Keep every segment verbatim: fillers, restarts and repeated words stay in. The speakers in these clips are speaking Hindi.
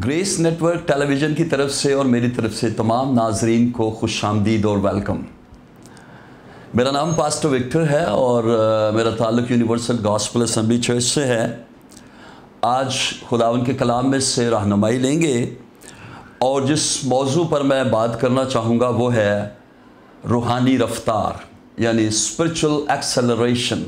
ग्रेस नेटवर्क टेलीविज़न की तरफ से और मेरी तरफ से तमाम नाजरीन को खुशामदीद और वेलकम। मेरा नाम पास्टर विक्टर है और uh, मेरा ताल्लुक़ यूनिवर्सल गॉस्पेल असेंबली चर्च से है। आज खुदावंद के कलाम में से रहनुमाई लेंगे और जिस मौजू पर मैं बात करना चाहूँगा वो है रूहानी रफ्तार यानी स्पिरिचुअल एक्सेलरेशन।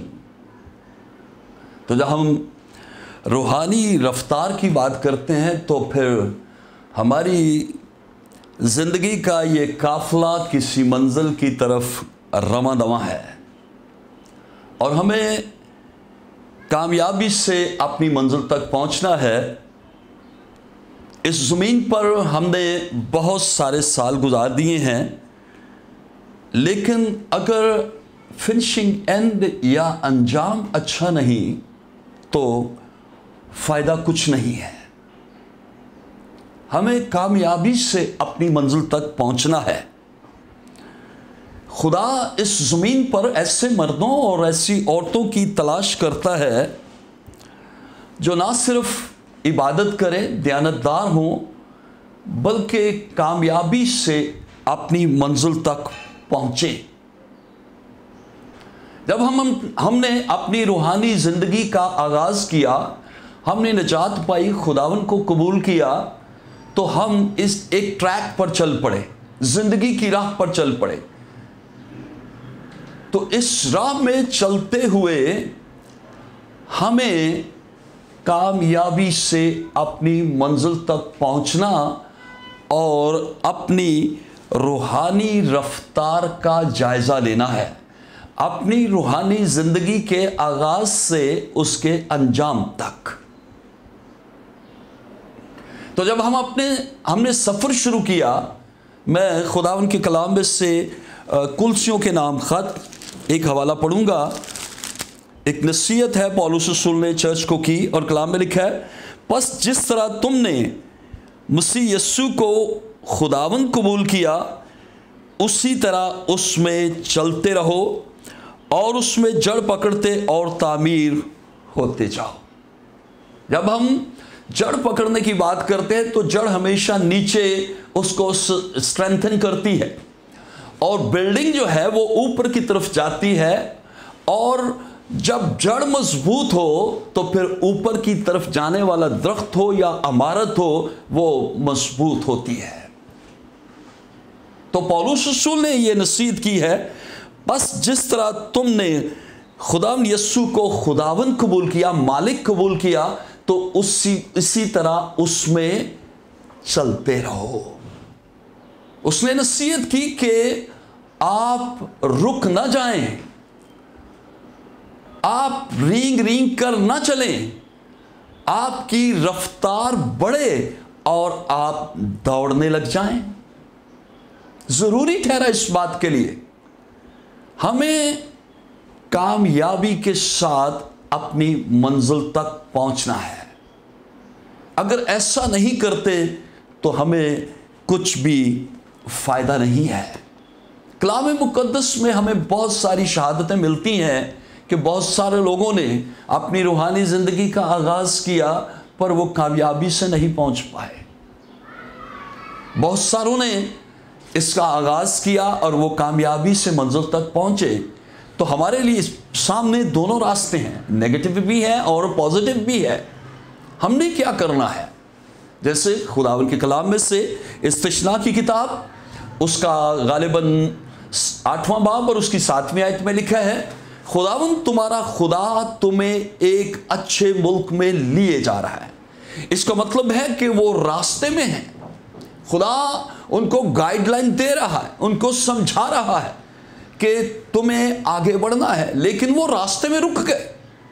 तो जब हम रूहानी रफ्तार की बात करते हैं तो फिर हमारी ज़िंदगी का ये काफ़िला किसी मंजिल की तरफ रवां दवां है और हमें कामयाबी से अपनी मंजिल तक पहुंचना है। इस ज़मीन पर हमने बहुत सारे साल गुजार दिए हैं, लेकिन अगर फिनिशिंग एंड या अंजाम अच्छा नहीं तो फ़ायदा कुछ नहीं है। हमें कामयाबी से अपनी मंजिल तक पहुंचना है। खुदा इस ज़मीन पर ऐसे मर्दों और ऐसी औरतों की तलाश करता है जो ना सिर्फ इबादत करें, दयानतदार हों, बल्कि कामयाबी से अपनी मंजिल तक पहुँचे। जब हम, हम हमने अपनी रूहानी ज़िंदगी का आगाज़ किया, हमने निजात पाई, खुदावन को कबूल किया, तो हम इस एक ट्रैक पर चल पड़े, ज़िंदगी की राह पर चल पड़े। तो इस राह में चलते हुए हमें कामयाबी से अपनी मंजिल तक पहुंचना और अपनी रूहानी रफ्तार का जायज़ा लेना है, अपनी रूहानी ज़िंदगी के आगाज़ से उसके अंजाम तक। तो जब हम अपने हमने सफ़र शुरू किया, मैं खुदावन के कलाम में से कुलसियों के नाम ख़त एक हवाला पढ़ूंगा। एक नसीहत है पौलुस रसूल ने चर्च को की और कलाम में लिखा है, बस जिस तरह तुमने मसीह यस्सु को खुदावन कबूल किया उसी तरह उसमें चलते रहो और उसमें जड़ पकड़ते और तामीर होते जाओ। जब हम जड़ पकड़ने की बात करते हैं तो जड़ हमेशा नीचे उसको स्ट्रेंथन करती है और बिल्डिंग जो है वो ऊपर की तरफ जाती है, और जब जड़ मजबूत हो तो फिर ऊपर की तरफ जाने वाला दरख्त हो या इमारत हो वो मजबूत होती है। तो पौलुस रसूल ने ये नसीहत की है, बस जिस तरह तुमने खुदावन यस्सु को खुदावन कबूल किया, मालिक कबूल किया, तो उसी इसी तरह उसमें चलते रहो। उसने नसीहत की कि आप रुक ना जाएं, आप रींग रींग कर ना चलें, आपकी रफ्तार बढ़े और आप दौड़ने लग जाएं। जरूरी ठहरा इस बात के लिए हमें कामयाबी के साथ अपनी मंजिल तक पहुंचना है। अगर ऐसा नहीं करते तो हमें कुछ भी फायदा नहीं है। कलाम मुकद्दस में हमें बहुत सारी शहादतें मिलती हैं कि बहुत सारे लोगों ने अपनी रूहानी ज़िंदगी का आगाज़ किया पर वो कामयाबी से नहीं पहुंच पाए। बहुत सारों ने इसका आगाज़ किया और वो कामयाबी से मंजिल तक पहुंचे। तो हमारे लिए सामने दोनों रास्ते हैं, नेगेटिव भी है और पॉजिटिव भी है। हमने क्या करना है? जैसे खुदावन के कलाम में से इस्तिशना की किताब उसका गालिबन आठवां बाब और उसकी सातवीं आयत में लिखा है, खुदावन तुम्हारा खुदा तुम्हें एक अच्छे मुल्क में लिए जा रहा है। इसका मतलब है कि वो रास्ते में है, खुदा उनको गाइडलाइन दे रहा है, उनको समझा रहा है कि तुम्हें आगे बढ़ना है, लेकिन वो रास्ते में रुक गए।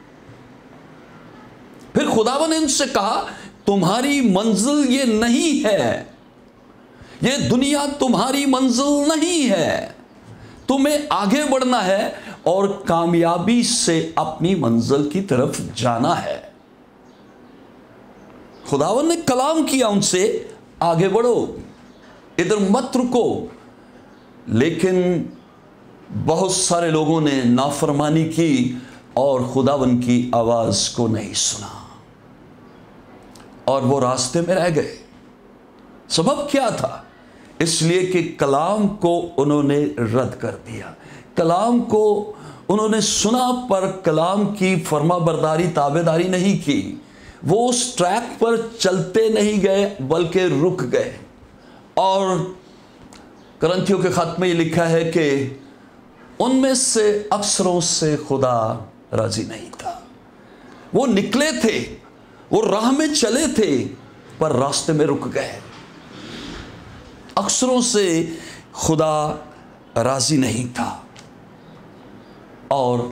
फिर खुदावन ने उनसे कहा, तुम्हारी मंजिल ये नहीं है, ये दुनिया तुम्हारी मंजिल नहीं है, तुम्हें आगे बढ़ना है और कामयाबी से अपनी मंजिल की तरफ जाना है। खुदावन ने कलाम किया उनसे, आगे बढ़ो, इधर मत रुको। लेकिन बहुत सारे लोगों ने नाफरमानी की और खुदावन की आवाज़ को नहीं सुना और वो रास्ते में रह गए। सबब क्या था? इसलिए कि कलाम को उन्होंने रद्द कर दिया, कलाम को उन्होंने सुना पर कलाम की फर्माबरदारी ताबेदारी नहीं की। वो उस ट्रैक पर चलते नहीं गए बल्कि रुक गए। और करंथियों के खत में ये लिखा है कि उनमें से अक्सरों से खुदा राजी नहीं था। वो निकले थे, वो राह में चले थे, पर रास्ते में रुक गए। अक्सरों से खुदा राजी नहीं था और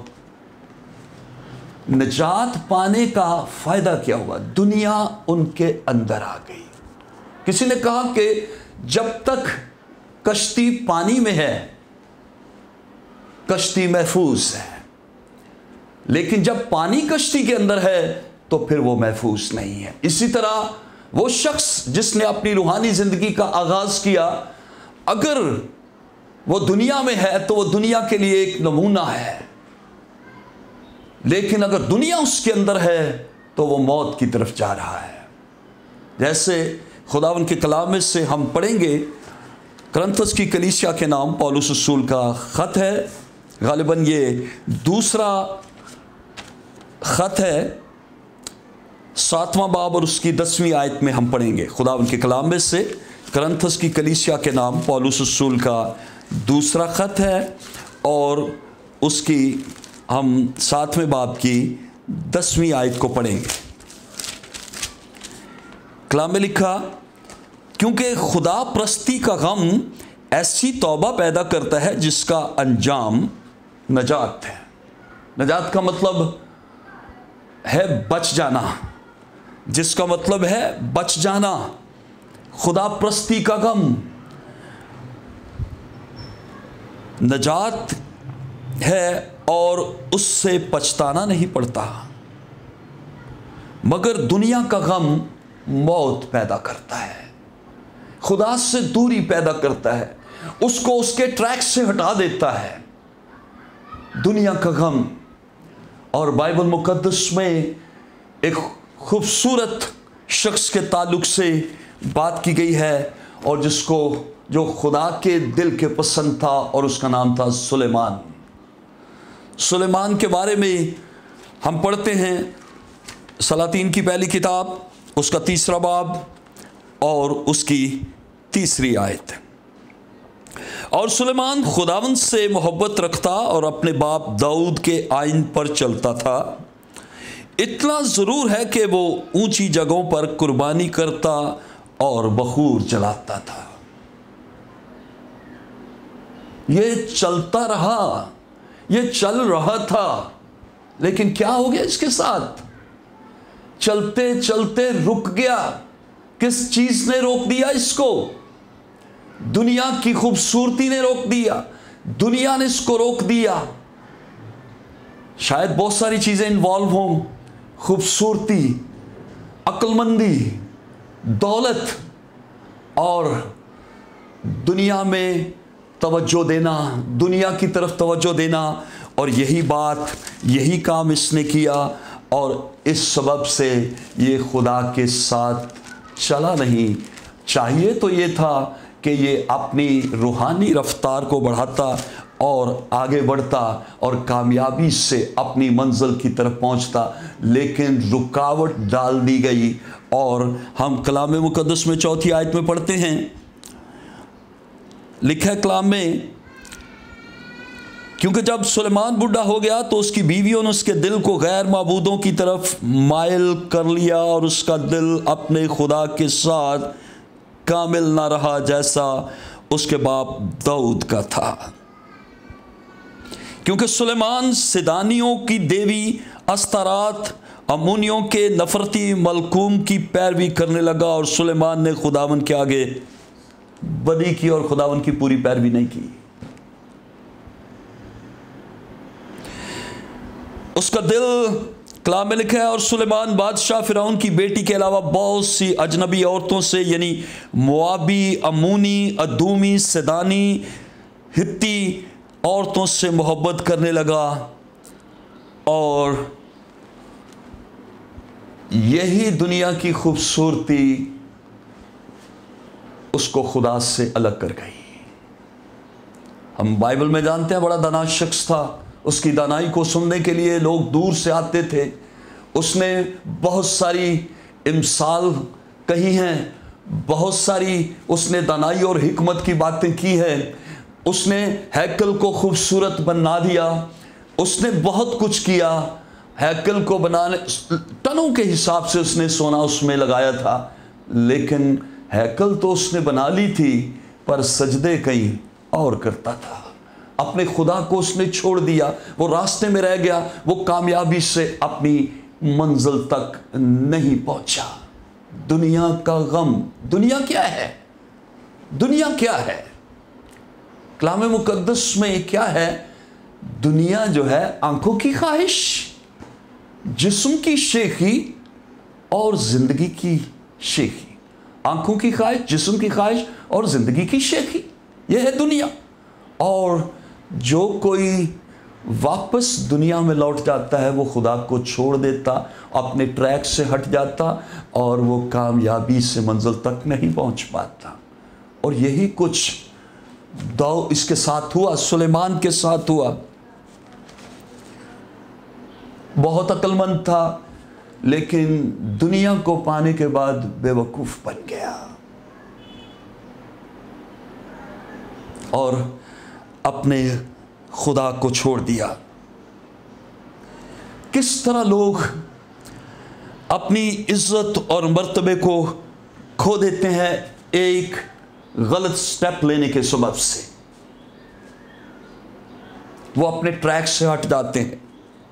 निजात पाने का फायदा क्या हुआ? दुनिया उनके अंदर आ गई। किसी ने कहा कि जब तक कश्ती पानी में है कश्ती महफूज है, लेकिन जब पानी कश्ती के अंदर है तो फिर वो महफूज नहीं है। इसी तरह वो शख्स जिसने अपनी रूहानी जिंदगी का आगाज किया, अगर वो दुनिया में है तो वो दुनिया के लिए एक नमूना है, लेकिन अगर दुनिया उसके अंदर है तो वो मौत की तरफ जा रहा है। जैसे खुदावन के कलाम में से हम पढ़ेंगे, करंथस की कलीसिया के नाम पौलुस रसूल का खत है, गालिबन ये दूसरा खत है, सातवां बाब और उसकी दसवीं आयत में हम पढ़ेंगे। खुदावन के कलाम में से करंथस की कलीसिया के नाम पौलुस रसूल का दूसरा खत है और उसकी हम सातवें बाब की दसवीं आयत को पढ़ेंगे। कलाम में लिखा, क्योंकि खुदा प्रस्ती का गम ऐसी तौबा पैदा करता है जिसका अंजाम नजात है। नजात का मतलब है बच जाना, जिसका मतलब है बच जाना। खुदा प्रस्ती का गम नजात है और उससे पछताना नहीं पड़ता, मगर दुनिया का गम मौत पैदा करता है, खुदा से दूरी पैदा करता है, उसको उसके ट्रैक से हटा देता है। दुनिया का गम। और बाइबल मुकद्दस में एक खूबसूरत शख्स के ताल्लुक से बात की गई है और जिसको जो खुदा के दिल के पसंद था, और उसका नाम था सुलेमान। सुलेमान के बारे में हम पढ़ते हैं सलातीन की पहली किताब, उसका तीसरा बाब और उसकी तीसरी आयत। और सुलेमान खुदावंद से मोहब्बत रखता और अपने बाप दाऊद के आइन पर चलता था। इतना ज़रूर है कि वो ऊंची जगहों पर कुर्बानी करता और बखूर जलाता था। ये चलता रहा, ये चल रहा था, लेकिन क्या हो गया इसके साथ? चलते चलते रुक गया। किस चीज ने रोक दिया इसको? दुनिया की खूबसूरती ने रोक दिया, दुनिया ने इसको रोक दिया। शायद बहुत सारी चीजें इन्वॉल्व हों, खूबसूरती, अक्लमंदी, दौलत और दुनिया में तवज्जो देना, दुनिया की तरफ तवज्जो देना। और यही बात, यही काम इसने किया और इस सबब से ये खुदा के साथ चला नहीं। चाहिए तो ये था कि ये अपनी रूहानी रफ्तार को बढ़ाता और आगे बढ़ता और कामयाबी से अपनी मंजिल की तरफ पहुंचता, लेकिन रुकावट डाल दी गई। और हम कलाम मुकद्दस में चौथी आयत में पढ़ते हैं, लिखा है कलाम में, क्योंकि जब सुलेमान बुढ़ा हो गया तो उसकी बीवियों ने उसके दिल को गैर माबूदों की तरफ माइल कर लिया और उसका दिल अपने खुदा के साथ कामिल ना रहा जैसा उसके बाप दाऊद का था। क्योंकि सुलेमान सिदानियों की देवी अस्तारात, अमूनियों के नफरती मलकूम की पैरवी करने लगा और सुलेमान ने खुदावन के आगे बदी की और खुदावन की पूरी पैरवी नहीं की। उसका दिल, कलाम में लिखा है, और सुलेमान बादशाह फिरौन की बेटी के अलावा बहुत सी अजनबी औरतों से, यानी मुआबी, अमूनी, अदूमी, सदानी, हित्ती औरतों से मोहब्बत करने लगा। और यही दुनिया की खूबसूरती उसको खुदा से अलग कर गई। हम बाइबल में जानते हैं बड़ा दाना शख्स था, उसकी दानाई को सुनने के लिए लोग दूर से आते थे। उसने बहुत सारी इमसाल कही हैं, बहुत सारी उसने दानाई और हिकमत की बातें की है। उसने हैकल को खूबसूरत बना दिया, उसने बहुत कुछ किया। हैकल को बनाने टनों के हिसाब से उसने सोना उसमें लगाया था, लेकिन हैकल तो उसने बना ली थी, पर सजदे कहीं और करता था। अपने खुदा को उसने छोड़ दिया, वो रास्ते में रह गया, वो कामयाबी से अपनी मंजिल तक नहीं पहुंचा। दुनिया का गम। दुनिया क्या है? दुनिया क्या है? कलाम मुकद्दस में क्या है? दुनिया जो है आंखों की ख्वाहिश, जिस्म की शेखी और जिंदगी की शेखी। आंखों की ख्वाहिश, जिस्म की ख्वाहिश और जिंदगी की शेखी, यह है दुनिया। और जो कोई वापस दुनिया में लौट जाता है वो खुदा को छोड़ देता, अपने ट्रैक से हट जाता और वो कामयाबी से मंजिल तक नहीं पहुंच पाता। और यही कुछ दो इसके साथ हुआ, सुलेमान के साथ हुआ। बहुत अक्लमंद था, लेकिन दुनिया को पाने के बाद बेवकूफ बन गया और अपने खुदा को छोड़ दिया। किस तरह लोग अपनी इज्जत और मर्तबे को खो देते हैं एक गलत स्टेप लेने के सबब से। वो अपने ट्रैक से हट जाते हैं।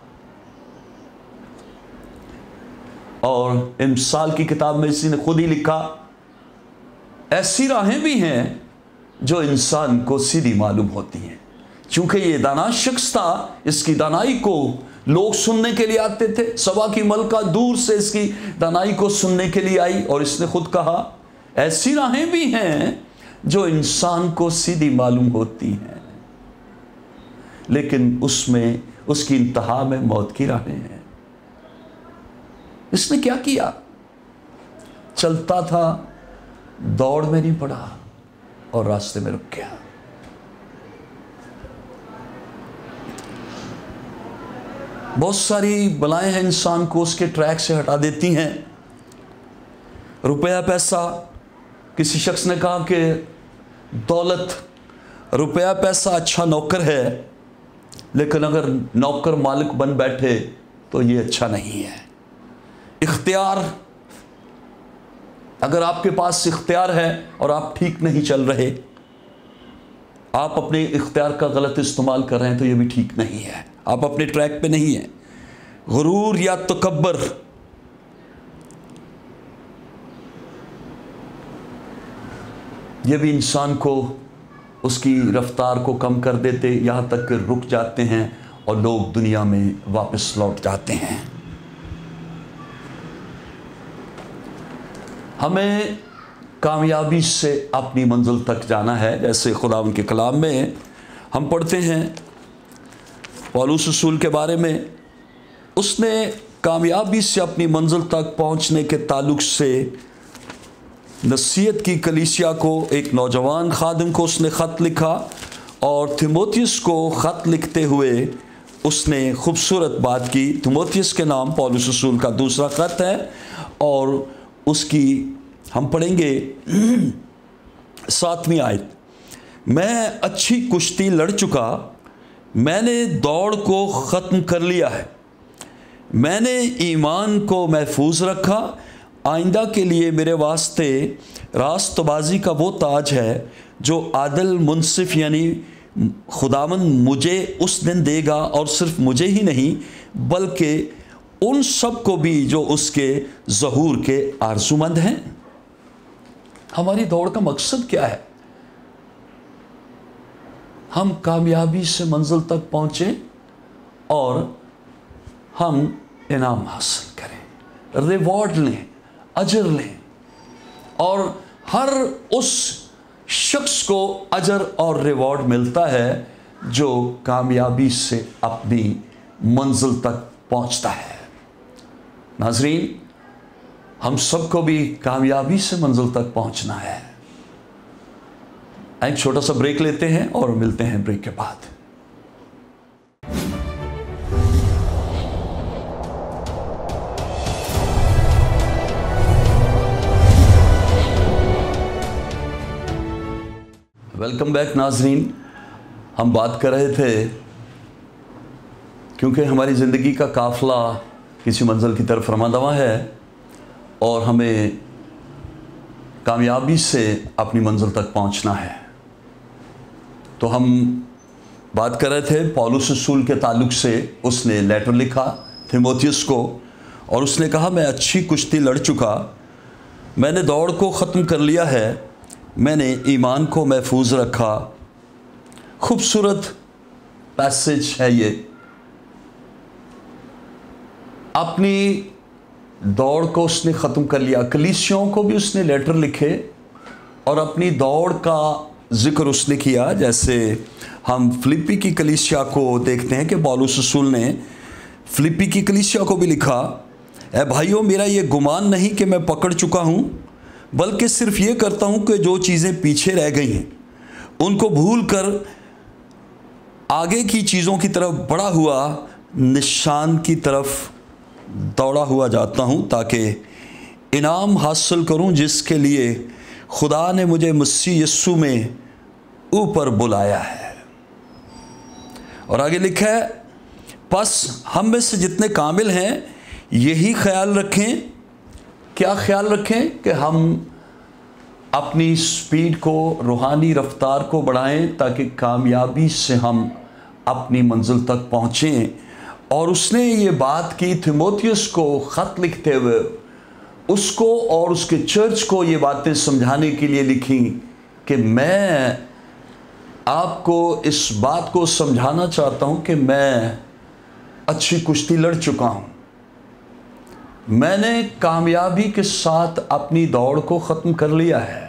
और इमसाल की किताब में इसी ने खुद ही लिखा, ऐसी राहें भी हैं जो इंसान को सीधी मालूम होती हैं। चूंकि ये दाना शख्स था, इसकी दानाई को लोग सुनने के लिए आते थे। सबा की मलका दूर से इसकी दानाई को सुनने के लिए आई और इसने खुद कहा, ऐसी राहें भी हैं जो इंसान को सीधी मालूम होती हैं, लेकिन उसमें उसकी इंतहा में मौत की राहें हैं। इसने क्या किया? चलता था, दौड़ में नहीं पड़ा और रास्ते में रुक गया। बहुत सारी बलाएं हैं इंसान को उसके ट्रैक से हटा देती हैं। रुपया पैसा, किसी शख्स ने कहा कि दौलत, रुपया पैसा अच्छा नौकर है, लेकिन अगर नौकर मालिक बन बैठे तो ये अच्छा नहीं है। इख्तियार, अगर आपके पास इख्तियार है और आप ठीक नहीं चल रहे, आप अपने इख्तियार का गलत इस्तेमाल कर रहे हैं, तो ये भी ठीक नहीं है, आप अपने ट्रैक पे नहीं हैं। गुरूर या तकब्बर, ये भी इंसान को उसकी रफ्तार को कम कर देते, यहाँ तक कि रुक जाते हैं और लोग दुनिया में वापस लौट जाते हैं। हमें कामयाबी से अपनी मंजिल तक जाना है। जैसे खुदा उनके कलाम में हम पढ़ते हैं पौलुस रसूल के बारे में, उसने कामयाबी से अपनी मंजिल तक पहुंचने के ताल्लुक से नसीहत की कलीसिया को, एक नौजवान खादिम को उसने ख़त लिखा और थिमोथियस को ख़त लिखते हुए उसने खूबसूरत बात की। थिमोथियस के नाम पौलुस रसूल का दूसरा ख़त है और उसकी हम पढ़ेंगे सातवीं आयत। मैं अच्छी कुश्ती लड़ चुका, मैंने दौड़ को ख़त्म कर लिया है, मैंने ईमान को महफूज रखा। आइंदा के लिए मेरे वास्ते रास्तबाजी का वो ताज है जो आदल मुनसिफ यानी खुदावन मुझे उस दिन देगा, और सिर्फ मुझे ही नहीं बल्कि उन सब को भी जो उसके ज़हूर के आरज़ूमंद हैं। हमारी दौड़ का मकसद क्या है? हम कामयाबी से मंजिल तक पहुँचें और हम इनाम हासिल करें, रिवॉर्ड लें, अजर लें। और हर उस शख्स को अजर और रिवॉर्ड मिलता है जो कामयाबी से अपनी मंजिल तक पहुंचता है। नाज़रीन, हम सबको भी कामयाबी से मंजिल तक पहुंचना है। एक छोटा सा ब्रेक लेते हैं और मिलते हैं ब्रेक के बाद। वेलकम बैक नाजरीन। हम बात कर रहे थे क्योंकि हमारी ज़िंदगी का काफ़िला किसी मंजिल की तरफ रवाना है और हमें कामयाबी से अपनी मंजिल तक पहुंचना है। तो हम बात कर रहे थे पौलुस रसूल के ताल्लुक़ से। उसने लेटर लिखा तीमुथियुस को और उसने कहा, मैं अच्छी कुश्ती लड़ चुका, मैंने दौड़ को ख़त्म कर लिया है, मैंने ईमान को महफूज रखा। खूबसूरत पैसेज है ये। अपनी दौड़ को उसने ख़त्म कर लिया। कलीसियों को भी उसने लेटर लिखे और अपनी दौड़ का ज़िक्र उसने किया। जैसे हम फिलिप्पी की कलीसिया को देखते हैं कि पौलुस रसूल ने फिलिप्पी की कलीसिया को भी लिखा, ए भाइयों, मेरा ये गुमान नहीं कि मैं पकड़ चुका हूँ, बल्कि सिर्फ ये करता हूँ कि जो चीज़ें पीछे रह गई हैं उनको भूल कर आगे की चीज़ों की तरफ बढ़ा हुआ निशान की तरफ दौड़ा हुआ जाता हूँ, ताकि इनाम हासिल करूँ जिसके लिए खुदा ने मुझे मसीह यीशु में ऊपर बुलाया है। और आगे लिखा है, बस हम में से जितने कामिल हैं यही ख्याल रखें। क्या ख्याल रखें? कि हम अपनी स्पीड को, रूहानी रफ्तार को बढ़ाएं ताकि कामयाबी से हम अपनी मंजिल तक पहुँचें। और उसने ये बात की तीमुथियुस को ख़त लिखते हुए, उसको और उसके चर्च को ये बातें समझाने के लिए लिखी कि मैं आपको इस बात को समझाना चाहता हूँ कि मैं अच्छी कुश्ती लड़ चुका हूँ, मैंने कामयाबी के साथ अपनी दौड़ को ख़त्म कर लिया है।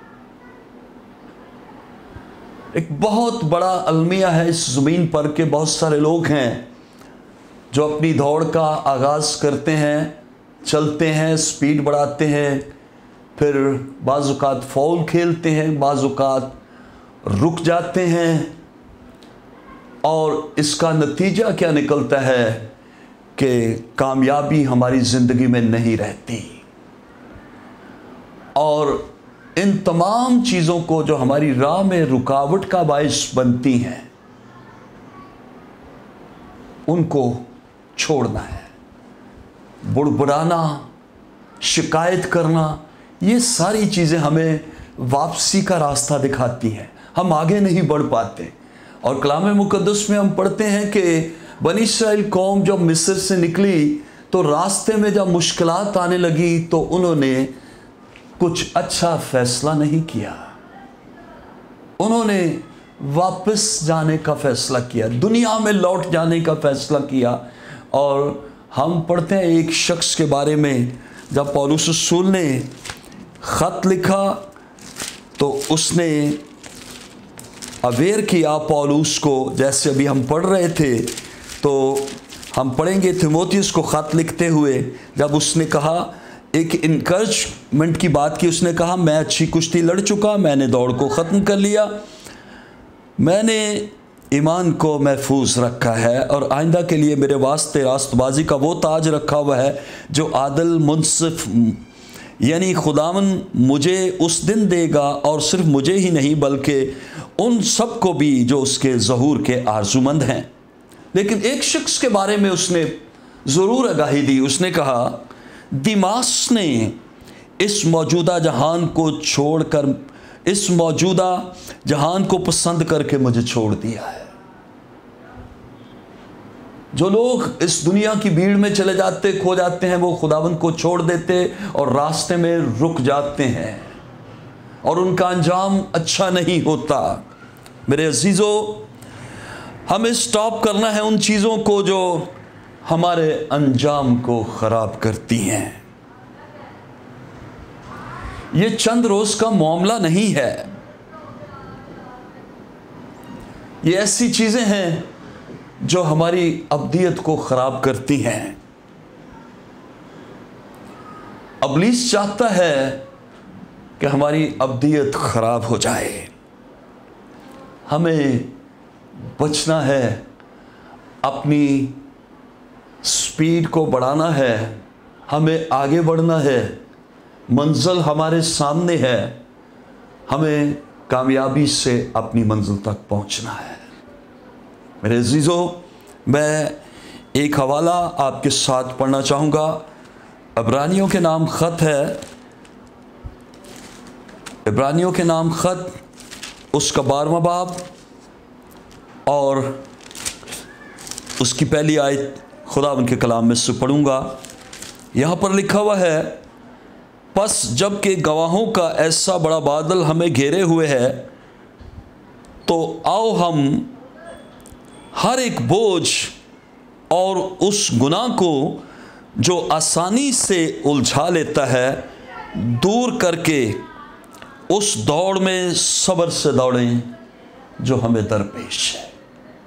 एक बहुत बड़ा अलमिया है इस ज़मीन पर के बहुत सारे लोग हैं जो अपनी दौड़ का आगाज़ करते हैं, चलते हैं, स्पीड बढ़ाते हैं, फिर बाज़ औक़ात फ़ाउल खेलते हैं, बाज़ औक़ात रुक जाते हैं। और इसका नतीजा क्या निकलता है कि कामयाबी हमारी ज़िंदगी में नहीं रहती। और इन तमाम चीज़ों को जो हमारी राह में रुकावट का बायस बनती हैं, उनको छोड़ना है। बुड़बुड़ाना, शिकायत करना, ये सारी चीज़ें हमें वापसी का रास्ता दिखाती हैं, हम आगे नहीं बढ़ पाते। और कलाम मुक़द्दस में हम पढ़ते हैं कि बनी इस्राएल कौम जब मिस्र से निकली तो रास्ते में जब मुश्किलात आने लगी तो उन्होंने कुछ अच्छा फ़ैसला नहीं किया, उन्होंने वापस जाने का फ़ैसला किया, दुनिया में लौट जाने का फ़ैसला किया। और हम पढ़ते हैं एक शख्स के बारे में, जब पौलुस रसूल ने ख़त लिखा तो उसने अवेयर किया पौलुस को। जैसे अभी हम पढ़ रहे थे तो हम पढ़ेंगे तीमुथियुस को ख़त लिखते हुए, जब उसने कहा, एक इनकरेजमेंट की बात की, उसने कहा, मैं अच्छी कुश्ती लड़ चुका, मैंने दौड़ को ख़त्म कर लिया, मैंने ईमान को महफूज रखा है और आइंदा के लिए मेरे वास्ते रास्तबाजी का वो ताज रखा हुआ है जो आदल मुनसिफ यानी खुदावन मुझे उस दिन देगा, और सिर्फ मुझे ही नहीं बल्कि उन सब को भी जो उसके ज़हूर के आरज़ूमंद हैं। लेकिन एक शख्स के बारे में उसने ज़रूर आगाही दी। उसने कहा, दिमास ने इस मौजूदा जहान को छोड़कर, इस मौजूदा जहान को पसंद करके मुझे छोड़ दिया है। जो लोग इस दुनिया की भीड़ में चले जाते, खो जाते हैं, वो खुदावंद को छोड़ देते और रास्ते में रुक जाते हैं और उनका अंजाम अच्छा नहीं होता। मेरे अजीज़ों, हमें स्टॉप करना है उन चीज़ों को जो हमारे अंजाम को ख़राब करती हैं। ये चंद रोज़ का मामला नहीं है, ये ऐसी चीज़ें हैं जो हमारी अब्दियत को ख़राब करती हैं। इब्लीस चाहता है कि हमारी अब्दियत ख़राब हो जाए, हमें बचना है, अपनी स्पीड को बढ़ाना है, हमें आगे बढ़ना है, मंजिल हमारे सामने है, हमें कामयाबी से अपनी मंजिल तक पहुंचना है। मेरे अजीज़ों, मैं एक हवाला आपके साथ पढ़ना चाहूँगा। इब्रानियों के नाम ख़त है, इब्रानियों के नाम ख़त उसका बारहवां बाब और उसकी पहली आयत खुदा उनके कलाम में से पढ़ूँगा। यहाँ पर लिखा हुआ है, बस जबकि गवाहों का ऐसा बड़ा बादल हमें घेरे हुए है, तो आओ हम हर एक बोझ और उस गुनाह को जो आसानी से उलझा लेता है दूर करके उस दौड़ में सब्र से दौड़ें जो हमें दरपेश है।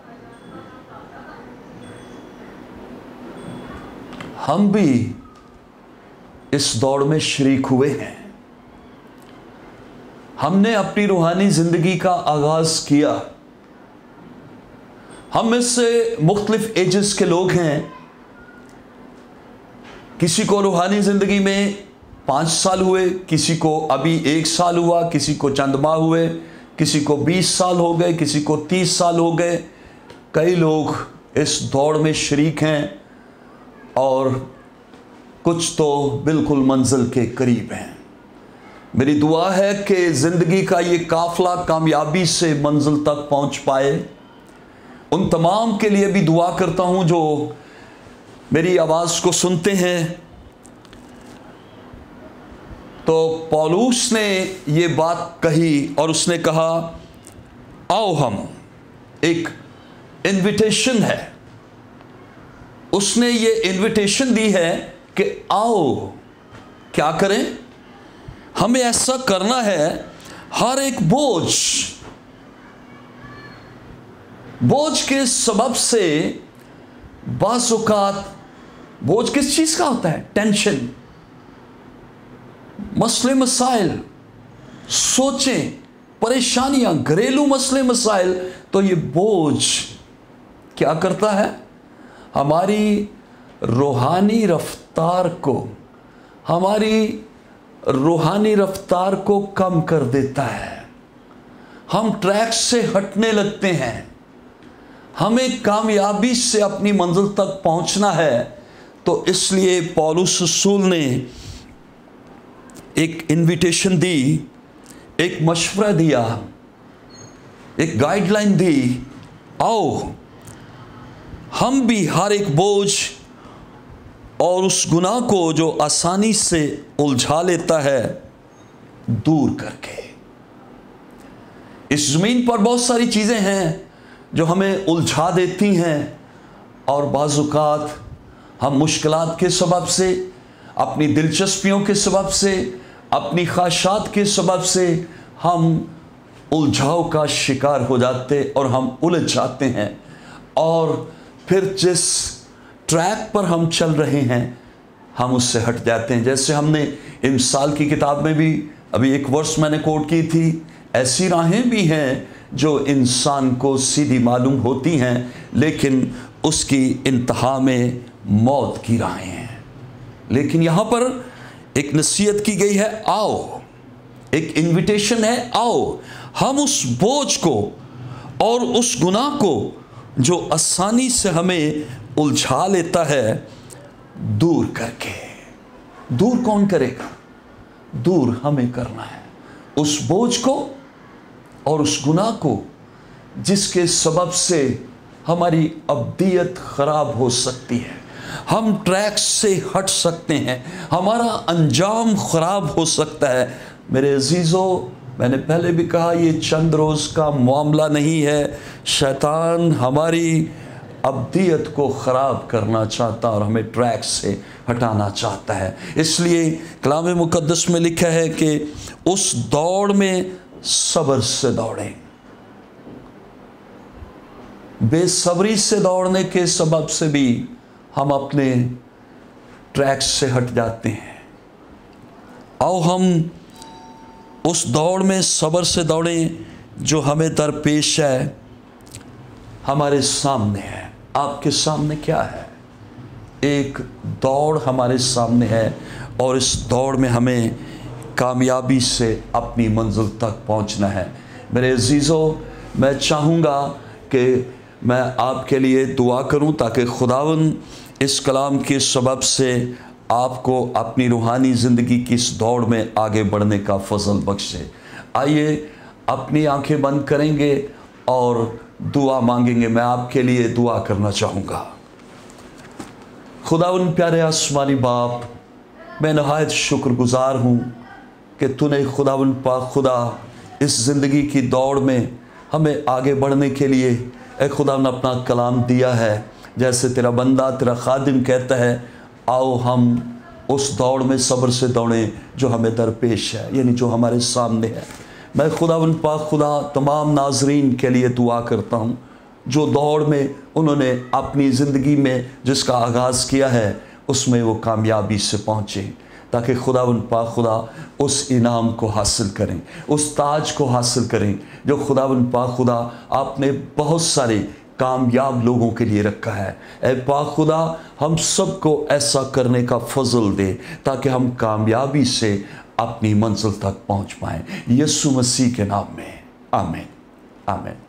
हम भी इस दौड़ में शरीक हुए हैं। हमने अपनी रूहानी जिंदगी का आगाज किया। हम में से मुख्तलिफ एजेस के लोग हैं। किसी को रूहानी जिंदगी में पाँच साल हुए, किसी को अभी एक साल हुआ, किसी को चंद माह हुए, किसी को बीस साल हो गए, किसी को तीस साल हो गए। कई लोग इस दौड़ में शरीक हैं और कुछ तो बिल्कुल मंजिल के करीब हैं। मेरी दुआ है कि ज़िंदगी का ये काफ़िला कामयाबी से मंजिल तक पहुंच पाए। उन तमाम के लिए भी दुआ करता हूं जो मेरी आवाज़ को सुनते हैं। तो पौलुस ने ये बात कही और उसने कहा, आओ हम, एक इनविटेशन है। उसने ये इनविटेशन दी है कि आओ, क्या करें? हमें ऐसा करना है, हर एक बोझ बोझ के सबब से बाज़ औक़ात बोझ किस चीज़ का होता है? टेंशन, मसले मसाइल, सोचें, परेशानियां, घरेलू मसले मसाइल। तो ये बोझ क्या करता है? हमारी रूहानी रफ्तार को हमारी रूहानी रफ्तार को कम कर देता है। हम ट्रैक से हटने लगते हैं। हमें कामयाबी से अपनी मंजिल तक पहुंचना है। तो इसलिए पौलुस रसूल ने एक इनविटेशन दी, एक मशवरा दिया, एक गाइडलाइन दी। आओ हम भी हर एक बोझ और उस गुनाह को जो आसानी से उलझा लेता है दूर करके। इस ज़मीन पर बहुत सारी चीज़ें हैं जो हमें उलझा देती हैं और बाज़ औक़ात हम मुश्किलात के सबब से, अपनी दिलचस्पियों के सबब से, अपनी ख्वाहिशात के सबब से हम उलझाव का शिकार हो जाते और हम उलझ जाते हैं और फिर जिस ट्रैक पर हम चल रहे हैं हम उससे हट जाते हैं। जैसे हमने इमसाल की किताब में भी अभी एक वर्स मैंने कोट की थी, ऐसी राहें भी हैं जो इंसान को सीधी मालूम होती हैं लेकिन उसकी इंतहा में मौत की राहें हैं। लेकिन यहाँ पर एक नसीहत की गई है, आओ, एक इनविटेशन है, आओ हम उस बोझ को और उस गुनाह को जो आसानी से हमें उलझा लेता है दूर करके। दूर कौन करेगा? दूर हमें करना है उस बोझ को और उस गुनाह को जिसके सबब से हमारी अब्दियत ख़राब हो सकती है, हम ट्रैक से हट सकते हैं, हमारा अंजाम ख़राब हो सकता है। मेरे अजीज़ों, मैंने पहले भी कहा, ये चंद रोज़ का मामला नहीं है। शैतान हमारी अब्दियत को ख़राब करना चाहता और हमें ट्रैक से हटाना चाहता है। इसलिए कलाम मुक़द्दस में लिखा है कि उस दौड़ में सब्र से दौड़ें। बेसब्री से दौड़ने के सबब से भी हम अपने ट्रैक से हट जाते हैं। आओ हम उस दौड़ में सब्र से दौड़ें जो हमें दरपेश है, हमारे सामने है। आपके सामने क्या है? एक दौड़ हमारे सामने है और इस दौड़ में हमें कामयाबी से अपनी मंजिल तक पहुंचना है। मेरे अजीज़ों, मैं चाहूँगा कि मैं आपके लिए दुआ करूं ताकि खुदावन इस कलाम के सबब से आपको अपनी रूहानी ज़िंदगी की इस दौड़ में आगे बढ़ने का फजल बख्शे। आइए अपनी आंखें बंद करेंगे और दुआ मांगेंगे। मैं आपके लिए दुआ करना चाहूँगा। खुदावन प्यारे आसमानी बाप, मैं नहायत शुक्रगुजार हूँ कि तूने खुदावन पाक खुदा इस ज़िंदगी की दौड़ में हमें आगे बढ़ने के लिए ए खुदावन अपना कलाम दिया है। जैसे तेरा बंदा, तेरा खादिम कहता है, आओ हम उस दौड़ में सब्र से दौड़ें जो हमें दरपेश है, यानी जो हमारे सामने है। मैं खुदावन पाक खुदा तमाम नाजरीन के लिए दुआ करता हूँ जो दौड़ में उन्होंने अपनी ज़िंदगी में जिसका आगाज़ किया है उसमें वो कामयाबी से पहुँचे, ताकि खुदावन पाक खुदा उस इनाम को हासिल करें, उस ताज को हासिल करें जो खुदावन पाक खुदा आपने बहुत सारे कामयाब लोगों के लिए रखा है। ऐ पाक खुदा, हम सबको ऐसा करने का फजल दे ताकि हम कामयाबी से अपनी मंजिल तक पहुंच पाएं। यीशु मसीह के नाम में आमीन, आमीन।